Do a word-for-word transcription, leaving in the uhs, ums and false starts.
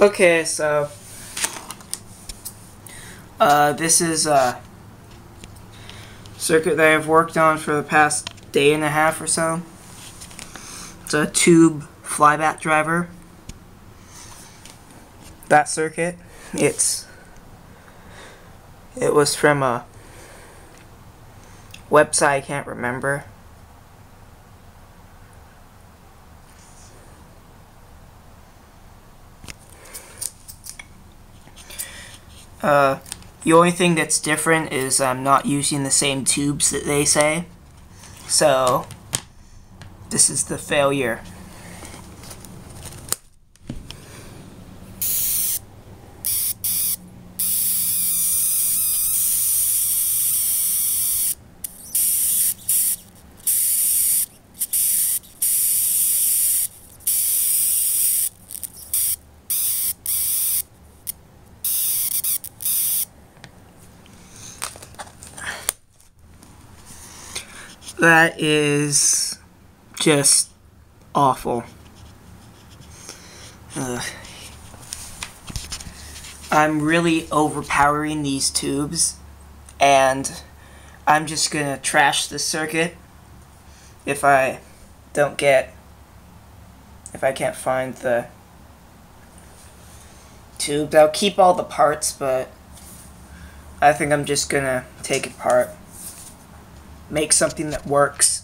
Okay, so uh, this is a circuit that I've worked on for the past day and a half or so. It's a tube flyback driver. That circuit, it's it was from a website I can't remember. Uh, the only thing that's different is I'm not using the same tubes that they say. So, this is the failure. That is just awful. Ugh. I'm really overpowering these tubes, and I'm just gonna trash the circuit if I don't get, if I can't find the tubes. I'll keep all the parts, but I think I'm just gonna take it apart. Make something that works.